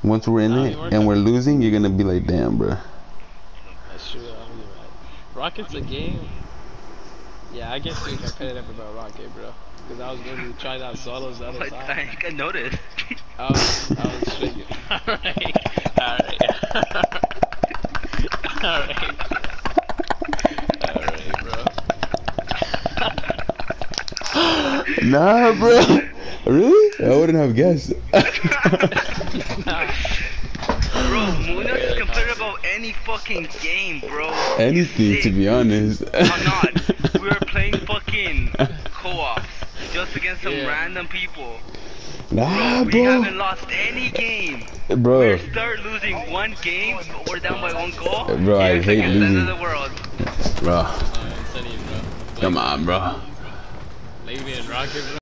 Once we're in it and we're losing, you're gonna be like, damn, bro. That's true. Rocket's a game. Yeah, I guess you're competitive about Rocket, bro. Because I was going to try that solos the other What? side. I think I noticed. I was straight. Alright. Alright. Alright, bro. Nah, bro. Really? I wouldn't have guessed. Bro, Munoz is competitive about any fucking game, bro. Anything, to be honest. I'm not. We were playing fucking co-ops just against some random people. Nah, We bro. haven't lost any game. Bro. We start losing one game, but we're down by 1 goal. Bro, I hate like losing. the end of the world. Bro. Bro. Come on, bro. Leave me in Rocket, bro.